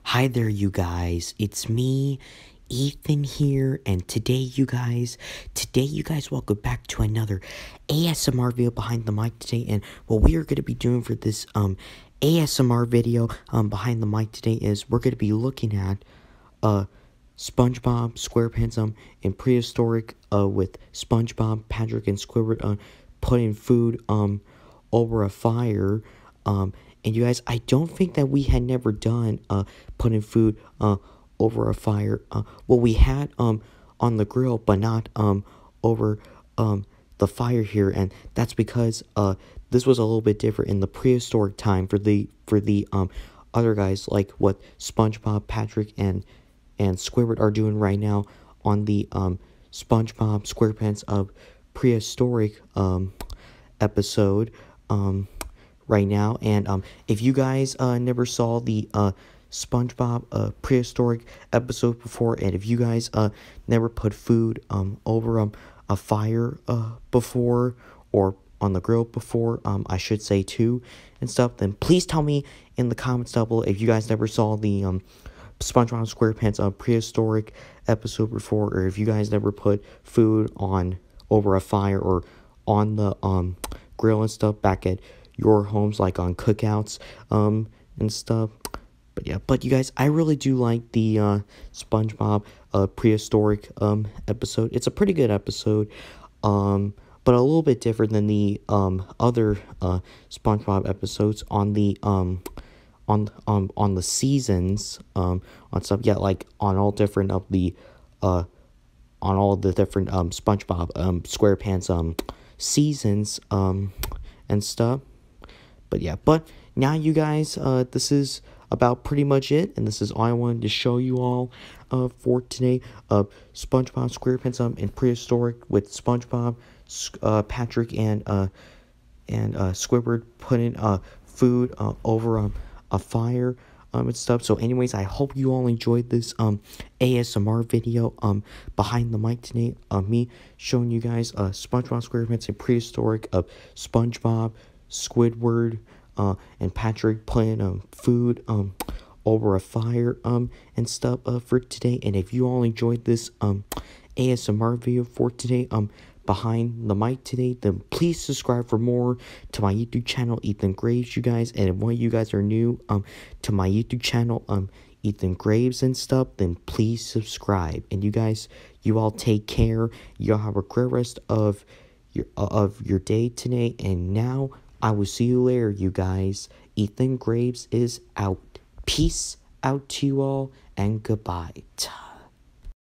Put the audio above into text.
Hi there, you guys. It's me, Ethan here, and today, you guys, welcome back to another ASMR video behind the mic today. And what we are going to be doing for this ASMR video behind the mic today is we're going to be looking at SpongeBob SquarePants in prehistoric with SpongeBob, Patrick, and Squidward putting food over a fire. And you guys, I don't think that we had never done putting food over a fire. Well, we had on the grill, but not over the fire here, and that's because this was a little bit different in the prehistoric time for the other guys, like what SpongeBob, Patrick, and Squidward are doing right now on the SpongeBob SquarePants of prehistoric episode right now. And if you guys never saw the SpongeBob prehistoric episode before, and if you guys never put food over a fire before, or on the grill before, I should say too, and stuff, then please tell me in the comments down below if you guys never saw the SpongeBob SquarePants prehistoric episode before, or if you guys never put food over a fire or on the grill and stuff back at your homes, like on cookouts and stuff. But yeah, but you guys, I really do like the SpongeBob prehistoric episode. It's a pretty good episode, but a little bit different than the other SpongeBob episodes on the seasons on stuff. Yeah, like on all different of the on all the different SpongeBob SquarePants seasons and stuff. But yeah, but now you guys, this is about pretty much it, and this is all I wanted to show you all for today. SpongeBob SquarePants in prehistoric with SpongeBob, Patrick, and Squidward putting food over a fire and stuff. So anyways, I hope you all enjoyed this ASMR video behind the mic today, me showing you guys SpongeBob SquarePants in prehistoric of SpongeBob, Squidward, and Patrick playing food over a fire and stuff for today. And if you all enjoyed this ASMR video for today behind the mic today, then please subscribe for more to my YouTube channel, Ethan Graves, you guys. And if one of you guys are new to my YouTube channel, Ethan Graves and stuff, then please subscribe. And you guys, you all take care. You all have a great rest of your day today. And now I will see you later, you guys. Ethan Graves is out. Peace out to you all, and goodbye.